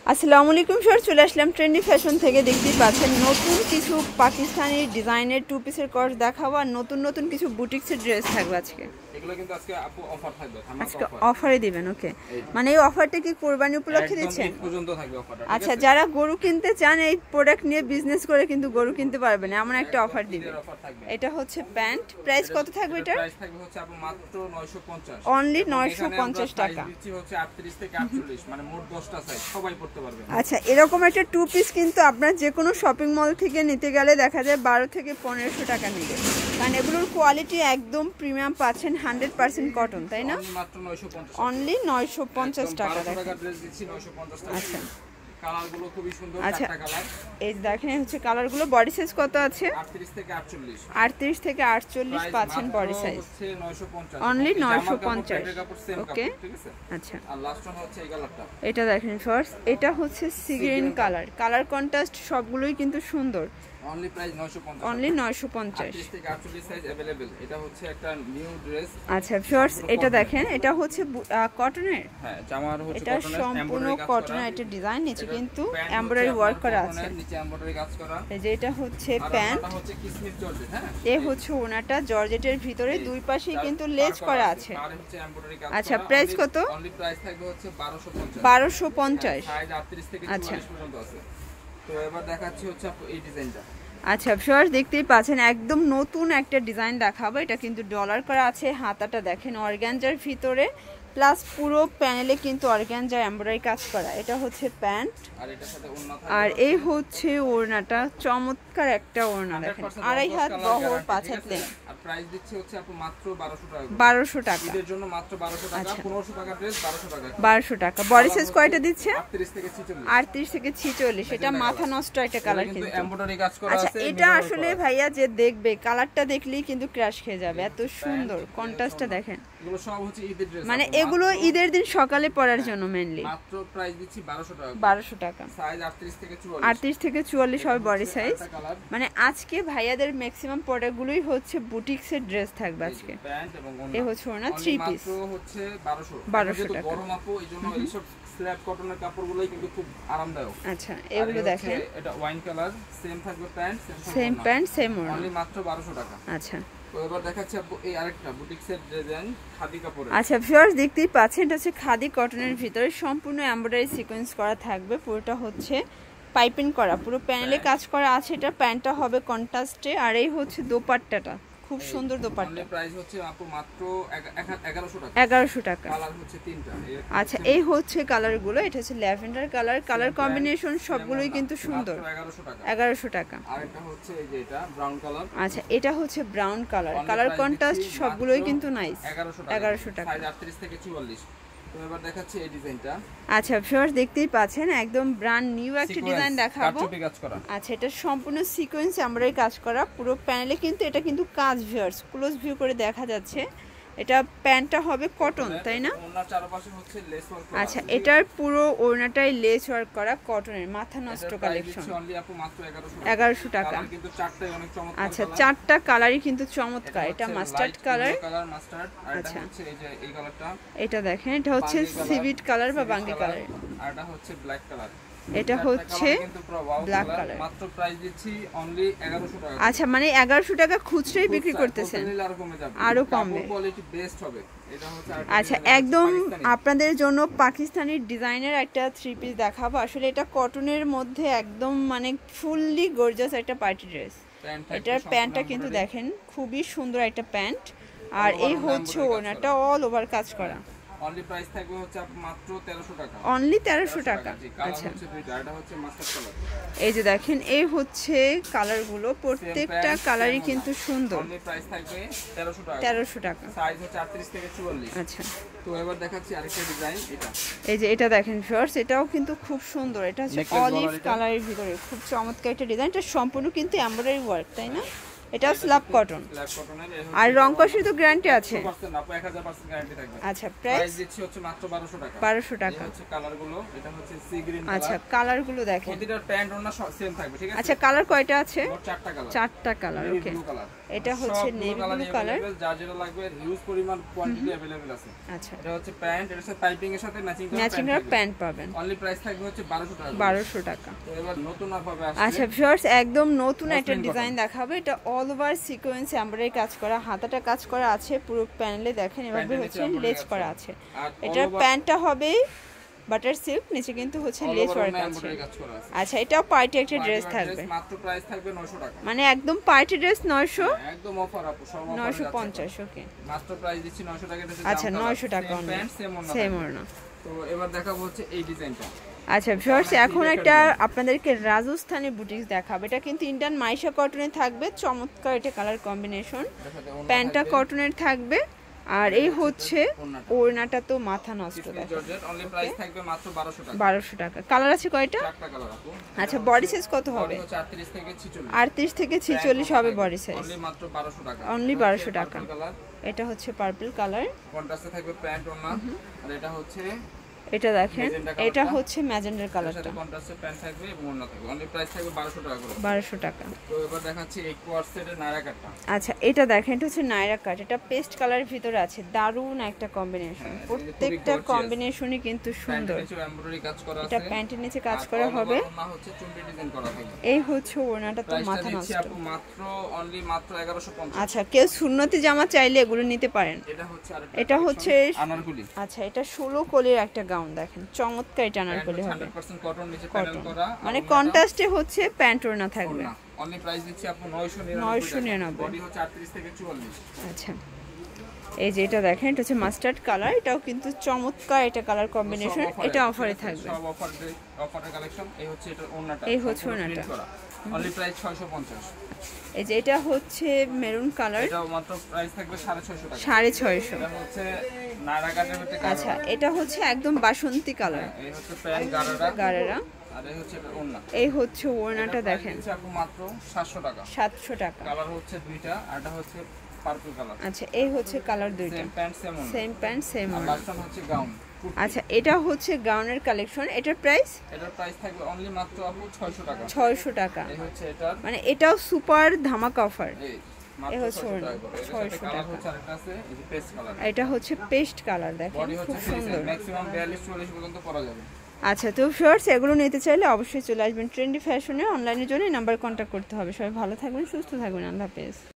আসসালামু আলাইকুম স্যার, চলে আসলাম ট্রেন্ডি ফ্যাশন থেকে। দেখতেই পাচ্ছেন নতুন কিছু পাকিস্তানি ডিজাইনের টু পিসের কোর্স দেখাবো, আর নতুন নতুন কিছু বুটিক্সের ড্রেস থাকবে আজকে। এগুলো কিন্তু আজকে আপু অফার থাকবে, আজকে অফারে দিবেন। ওকে, মানে এই অফারটা কি কুরবানি উপলক্ষে দিচ্ছেন? একদম পর্যন্ত থাকবে অফারটা। আচ্ছা, যারা গরু কিনতে চান এই প্রোডাক্ট নিয়ে বিজনেস করে কিন্তু গরু কিনতে পারবেন, এমন একটা অফার দিবেন। এটা হচ্ছে প্যান্ট, প্রাইস কত থাকবে এটা? প্রাইস থাকবে হচ্ছে আপু মাত্র 950, অনলি 950 টাকা। দিচ্ছি হচ্ছে 38 থেকে 48, মানে মোট 10টা সাইজ সবাই পড়তে পারবে। আচ্ছা, এরকম একটা টু পিস কিন্তু আপনার যে কোনো শপিং মল থেকে নিতে গেলে দেখা যায় 12 থেকে 1500 টাকা নেবে, কারণ এগুলোর কোয়ালিটি একদম প্রিমিয়াম পাচ্ছেন, 100% কটন, তাই না? মাত্র 950, অনলি 950 টাকা। ড্রেস দিচ্ছি 950 টাকা। আচ্ছা, কালারগুলো খুবই সুন্দর, আচ্ছা চারটা কালার। এই দেখেন হচ্ছে কালারগুলো। বডি সাইজ কত আছে? 38 থেকে 48, 38 থেকে 48 পাচ্ছেন বডি সাইজ, হচ্ছে 950, অনলি 950। ওকে, ঠিক আছে। আচ্ছা, আর লাস্ট ওয়ান হচ্ছে এই কালারটা। এটা দেখেন ফার্স্ট, এটা হচ্ছে sea green colour. Colour contrast সবগুলোই কিন্তু সুন্দর। অনলি প্রাইস 950, অনলি 950 থেকে 48 সাইজ अवेलेबल। এটা হচ্ছে একটা নিউ ড্রেস। আচ্ছা ভিউয়ার্স, এটা দেখেন, এটা হচ্ছে কটনের। হ্যাঁ, জামার হচ্ছে এটা সম্পূর্ণ কটনের একটা ডিজাইন, নিচে কিন্তু এমব্রয়ডারি ওয়ার্ক করা আছে, নিচে এমব্রয়ডারি কাজ করা। এই যে এটা হচ্ছে প্যান্ট, এটা হচ্ছে কিসমিস জর্জেট। হ্যাঁ, এই হচ্ছে ওনাটা জর্জেটের ভিতরে দুই পাশেই কিন্তু লেস করা আছে। আর হচ্ছে এমব্রয়ডারি কাজ। আচ্ছা, প্রাইস কত? অনলি প্রাইস থাকবে হচ্ছে 1250, 1250। সাইজ 38 থেকে 44 পর্যন্ত আছে। তো এবার দেখাচ্ছি হচ্ছে এই ডিজাইনটা। আচ্ছা ভিউয়ার্স, দেখতেই পাচ্ছেন একদম নতুন একটা ডিজাইন দেখাবো। এটা কিন্তু ডলার করা আছে, হাতাটা দেখেন অর্গানজার ভিতরে, প্লাস পুরো প্যানেলে কিন্তু অর্গানজার এমব্রয়ডারি কাজ করা। এটা হচ্ছে প্যান্ট, আর এটার সাথে ওড়না থাকবে। আর এই হচ্ছে ওড়নাটা, চমৎকার একটা ওড়না দেখেন, 2.5 হাত বহর, 5 হাত লেন। আর প্রাইস দিচ্ছি হচ্ছে আপু মাত্র 1200 টাকা। 1200 টাকা এর জন্য মাত্র 1200 টাকা। 1500 টাকা ড্রেস 1200 টাকা। 1200 টাকা। বডি সাইজ কয়টা দিচ্ছে? 38 থেকে 46। 38 থেকে 46। এটা মাথা নষ্ট একটা কালার কিন্তু এমব্রয়ডারি কাজ করা আছে। আছে। এটা আসলে ভাইয়া যে দেখবে কালারটা দেখলেই কিন্তু ক্রাশ খেয়ে যাবে, এত সুন্দর। কন্ট্রাস্টটা দেখেন, এগুলো সব হচ্ছে ঈদের ড্রেস, মানে এগুলো ঈদের দিন সকালে পরার জন্য মেইনলি। মাত্র প্রাইস দিচ্ছি 1200 টাকা। 1200 টাকা। সাইজ 38 থেকে 44। 38 থেকে 44 হবে বডি সাইজ। মানে আজকে ভাইয়াদের ম্যাক্সিমাম প্রোডাক্টগুলোই হচ্ছে বুটিক্সের ড্রেস থাকবে আজকে। প্যান্ট এবং ওড়না, এই হচ্ছে ওড়না 3 পিস, মাত্র হচ্ছে 1200 টাকা। গরম আপু, এইজন্য এইসব স্ল্যাব কটনের কাপড়গুলোই কিন্তু খুব আরামদায়ক। আচ্ছা, এগুলো দেখেন, এটা ওয়াইন কালার, সেম থাকবে প্যান্ট, সেম প্যান্ট সেম ওড়না, অনলি মাত্র 1200 টাকা। আচ্ছা, তো এবার দেখাচ্ছি আপু এই আরেকটা বুটিক্সের ডিজাইন, খাদি কাপড়ের। আচ্ছা ভিউয়ার্স, দেখতেই পাচ্ছেন এটা হচ্ছে খাদি কটনের ভিতরে সম্পূর্ণ এমব্রয়ডারি সিকোয়েন্স করা থাকবে। পুরোটা হচ্ছে পাইপিং করা, পুরো প্যানেলে কাজ করা আছে। এটা প্যান্টটা হবে কন্ট্রাস্টে, আর এই হচ্ছে দোপাট্টাটা, খুব সুন্দর দোপাট্টা। প্রাইস হচ্ছে আপু মাত্র 1100 টাকা। 1100 টাকা। কালার হচ্ছে তিনটা। আচ্ছা, এই হচ্ছে কালারগুলো। এটা হচ্ছে ল্যাভেন্ডার কালার, কালার কম্বিনেশন সবগুলোই কিন্তু সুন্দর। 1100 টাকা। 1100 টাকা। আর এটা হচ্ছে এই যে এটা ব্রাউন কালার। আচ্ছা, এটা হচ্ছে ব্রাউন কালার, কালার কন্ট্রাস্ট সবগুলোই কিন্তু নাইস। 1100 টাকা। সাইজ 38 থেকে 44। তো এবার দেখাচ্ছি এই ডিজাইনটা। আচ্ছা ভিউয়ার্স, দেখতেই পাচ্ছেন একদম ব্র্যান্ড নিউ একটা ডিজাইন দেখাবো। কাটচুপি কাজ করা। আচ্ছা, এটা সম্পূর্ণ সিকোয়েন্স এমব্রয়ডারি কাজ করা, পুরো প্যানেলে কিন্তু এটা কিন্তু কাজ। ভিউয়ার্স, ক্লোজ ভিউ করে দেখা যাচ্ছে। এটা প্যান্টটা হবে কটন, তাই না? ওড়নার চারপাশে হচ্ছে লেস ওয়ার্ক করা। আচ্ছা, এটার পুরো ওড়নাটাই লেস ওয়ার্ক করা কটনের, মাথা নষ্ট কালেকশন। অনলি আপু মাত্র 1100 টাকা। কালার কিন্তু চারটাই অনেক চমৎকার। আচ্ছা, চারটা কালারই কিন্তু চমৎকার। এটা মাস্টার্ড কালার, মাস্টার্ড, আর এটা হচ্ছে এই যে এই কালারটা। এটা দেখেন, এটা হচ্ছে সিভিট কালার বা বাঙ্গি কালার, আর এটা হচ্ছে ব্ল্যাক কালার। এটা হচ্ছে ব্ল্যাক কালার। মাত্র প্রাইস দিচ্ছি অনলি 1100 টাকা। আচ্ছা, মানে 1100 টাকা খুচরাই বিক্রি করতেছেন? আরো কমবে, কোয়ালিটি বেস্ট হবে। এটা হচ্ছে আচ্ছা, একদম আপনাদের জন্য পাকিস্তানি ডিজাইনের একটা থ্রি পিস দেখাবো। আসলে এটা কটনের মধ্যে একদম মানে ফুললি গর্জিয়াস একটা পার্টি ড্রেস। এটার প্যান্টটা কিন্তু দেখেন খুবই সুন্দর একটা প্যান্ট, আর এই হচ্ছে ওড়নাটা অল ওভার কাজ করা। অনলি প্রাইস থাকবে হচ্ছে মাত্র 1300 টাকা। অনলি 1300 টাকা। আচ্ছা, এটা হচ্ছে মাস্টার্ড কালার। এই যে দেখেন, এই হচ্ছে কালারগুলো, প্রত্যেকটা কালারই কিন্তু সুন্দর। অনলি প্রাইস থাকবে 1300 টাকা। 1300 টাকা। সাইজ হচ্ছে 38 থেকে 44। আচ্ছা, তো এবার দেখাচ্ছি আরেকটা ডিজাইন। এটা এই যে এটা দেখেন ভিউয়ার্স, এটাও কিন্তু খুব সুন্দর। এটা হচ্ছে অলিভ কালারের ভিতরে খুব চমৎকার একটা ডিজাইন। এটা সম্পূর্ণ কিন্তু এমব্রয়ডারি ওয়ার্ক, তাই না? এটা স্ল্যাব কটন। স্ল্যাব কটনের আর রং কষের তো গ্যারান্টি আছে? 100% আপু 1000% গ্যারান্টি থাকবে। আচ্ছা, প্রাইস দিচ্ছি হচ্ছে মাত্র 1200 টাকা। 1200 টাকা। এই হচ্ছে কালারগুলো, এটা হচ্ছে সি গ্রিন কালার। আচ্ছা, কালারগুলো দেখেন। প্রতিটার প্যান্ট ওড়না সেম থাকবে, ঠিক আছে? আচ্ছা, কালার কয়টা আছে? মোট 4টা কালার। 4টা কালার, ওকে। এটা হচ্ছে নেভি ব্লু কালার। যার যেটা লাগবে হিউজ পরিমাণ কোয়ান্টিটি अवेलेबल আছে। আচ্ছা, এটা হচ্ছে প্যান্ট, এর সাথে পাইপিং এর সাথে ম্যাচিং করা প্যান্ট পাবেন। অনলি প্রাইস থাকবে হচ্ছে 1200 টাকা। 1200 টাকা। তো এবার নতুন ভাবে আসছে। আচ্ছা ভিউয়ার্স, একদম নতুন একটা ডিজাইন দেখাবো। এটা অল ওভার সিকোয়েন্স এমব্রয়ডারি কাজ করা, হাতাটা কাজ করা আছে পুরো প্যানেলে, দেখেন এভাবে হচ্ছে লেস করা আছে। এটার প্যান্টটা হবে বাটার সিল্ক, নিচে কিন্তু হচ্ছে লেস ওয়ার্ক আছে। আচ্ছা, এটাও পার্টি একটা ড্রেস থাকবে। মাত্র প্রাইস থাকবে 900 টাকা। মানে একদম পার্টি ড্রেস 900, একদম অফার আপু, সব অফার 950, ওকে। মাত্র প্রাইস দিচ্ছি 900 টাকা। আচ্ছা, 900 টাকা অনলি, সেম ওড়না। তো এবার দেখাবো হচ্ছে এই ডিজাইনটা। আচ্ছা ভিউয়ার্স, এখন একটা আপনাদেরকে রাজস্থানি বুটিক্স দেখাবো। এটা কিন্তু ইন্ডিয়ান মাইশা কটনের থাকবে, চমৎকার এটা কালার কম্বিনেশন। প্যান্টটা কটনের থাকবে, আর এই হচ্ছে ওড়নাটা তো মাথা নষ্ট। অনলি প্রাইস থাকবে মাত্র 1200 টাকা। কালার আছে কয়টা? 4টা কালার আপু। আচ্ছা, বডি সাইজ কত হবে? 38 থেকে 46। 38 থেকে 46 হবে বডি সাইজ। অনলি মাত্র 1200 টাকা। অনলি 1200 টাকা। এটা হচ্ছে পার্পল কালার, কন্ট্রাস্টে থাকবে প্যান্ট ওড়না। আর এটা হচ্ছে, এটা দেখেন, এটা হচ্ছে ম্যাজেন্ডার কালারটা। কন্ট্রাস্টে প্যান্ট থাকবে এবং ওড়না থাকবে। অনলি প্রাইস থাকবে 1200 টাকা করে। 1200 টাকা। তো এবার দেখাচ্ছি এই কোয়ার্ড সেটের নায়রা কাটটা। আচ্ছা, এটা দেখেন, এটা হচ্ছে নায়রা কাট। এটা পেস্ট কালারের ভিতরে আছে, দারুণ একটা কম্বিনেশন। প্রত্যেকটা কম্বিনেশনই কিন্তু সুন্দর। এমব্রয়ডারি কাজ করা আছে। এটা প্যান্টের নিচে কাজ করা হবে। ওড়না হচ্ছে চুমকি ডিজাইন করা থাকবে। এই হচ্ছে ওড়নাটা তো মাথা নষ্ট। আপু মাত্র অনলি মাত্র 1150। আচ্ছা, কেউ সুন্নতি জামা চাইলে এগুলো নিতে পারেন। এটা হচ্ছে আনারকলি। আচ্ছা, এটা 16 কলির একটা গাউন, দেখেন চমৎকার। এটা আনারকলি হবে, 100% কটন, নিচে প্যানেল করা, মানে কন্ট্রাস্টে হচ্ছে প্যান্ট ওড়না থাকবে। অনলি প্রাইস দিচ্ছি আপু 999। বডি হচ্ছে 38 থেকে 44। আচ্ছা, এই যে এটা দেখেন, এটা হচ্ছে মাস্টার্ড কালার। এটাও কিন্তু চমৎকার এটা কালার কম্বিনেশন। এটা অফারে থাকবে, সব অফারের কালেকশন। এই হচ্ছে এটা ওড়নাটা, এই হচ্ছে ওড়নাটা। Only price 650। এই যে এটা হচ্ছে মেরুন কালার, এটাও মাত্র প্রাইস থাকবে 650 টাকা। 650। এটা হচ্ছে নায়রা কাটের ভিতরে কালার। আচ্ছা, এটা হচ্ছে একদম বাসন্তী কালার। এই হচ্ছে প্যান্ট গারারা। আর এই হচ্ছে এটা ওড়না। এই হচ্ছে ওড়নাটা দেখেন, এটা আপু মাত্র 700 টাকা। 700 টাকা। কালার হচ্ছে দুইটা, আর এটা হচ্ছে পার্পল কালার। আচ্ছা, এই হচ্ছে কালার দুইটা, সেম প্যান্ট সেম ওড়না। সেম প্যান্ট সেম ওড়না। লাস্ট ওয়ান হচ্ছে গাউন। আচ্ছা, এটা হচ্ছে গাউনের কালেকশন। এটার প্রাইস? এটার প্রাইস থাকবে অনলি মাত্র আপু 600 টাকা। 600 টাকা। এই হচ্ছে এটা, মানে এটাও সুপার ধামাকা অফার। এই হচ্ছে 600 টাকা। হচ্ছে আরেকটা আছে, এই যে পেস্ট কালার। এটা হচ্ছে পেস্ট কালার, দেখেন খুব সুন্দর। ম্যাক্সিমাম 42-44 পর্যন্ত পরা যাবে। আচ্ছা, তো শর্টস এগুলো নিতে চাইলে অবশ্যই চলে আসবেন ট্রেন্ডি ফ্যাশনে। অনলাইনের জন্য এই নাম্বার কন্ট্যাক্ট করতে হবে। সবাই ভালো থাকবেন, সুস্থ থাকবেন, আল্লাহ হাফেজ।